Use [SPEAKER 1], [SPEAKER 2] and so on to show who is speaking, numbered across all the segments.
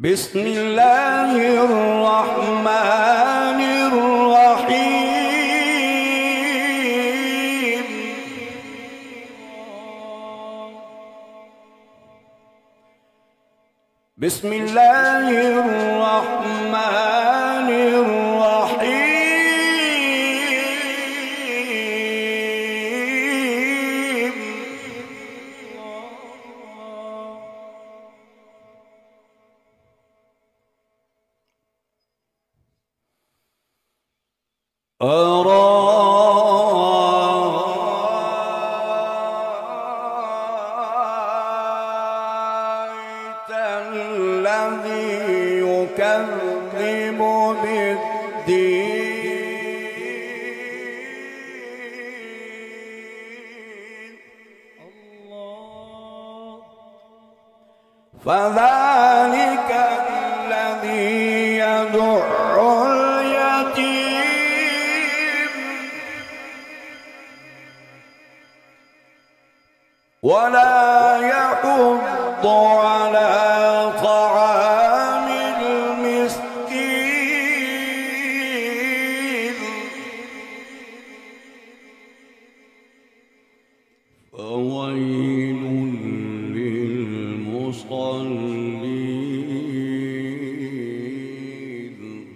[SPEAKER 1] بسم الله الرحمن الرحيم. بسم الله الرحمن الرحيم. أرأيت الذي يكذب بالدين فذلك الذي يدع اليتيم ولا يحض على طعام المسكين فويل للمصلين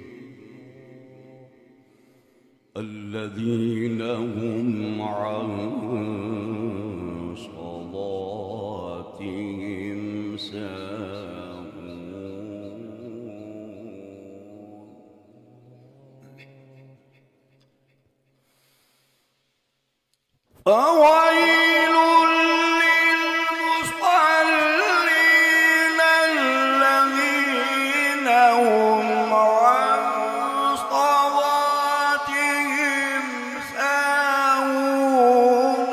[SPEAKER 1] الذين هم عن صلاتهم ساهون فويل للمصلين الذين هم عن صلاتهم ساهون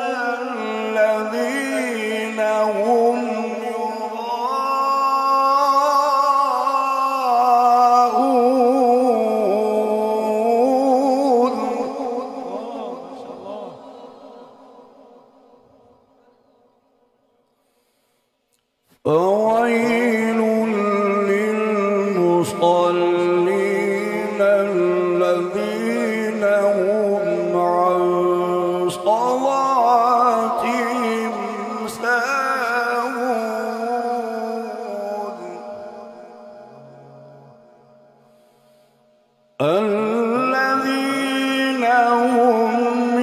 [SPEAKER 1] الذين هم يراءون فويل للمصلين الذين هم عن صلاتهم ساهون الذين هم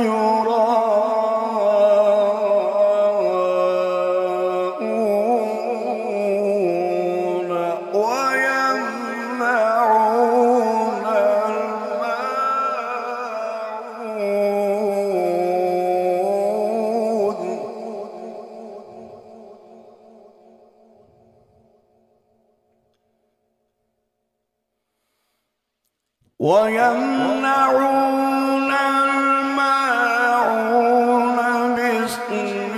[SPEAKER 1] ويمنعون الماعون بسم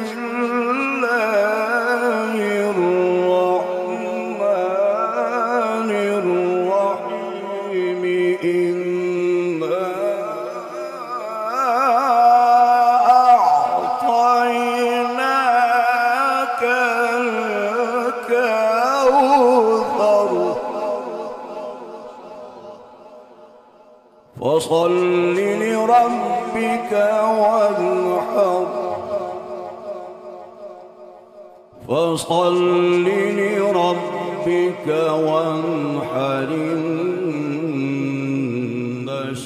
[SPEAKER 1] الله الرحمن الرحيم إنا أعطيناك الكوثر فصل لربك وانحر فصل لربك وانحر إن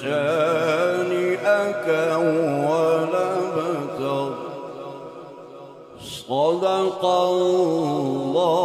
[SPEAKER 1] شانئك هو الأبتر صدق الله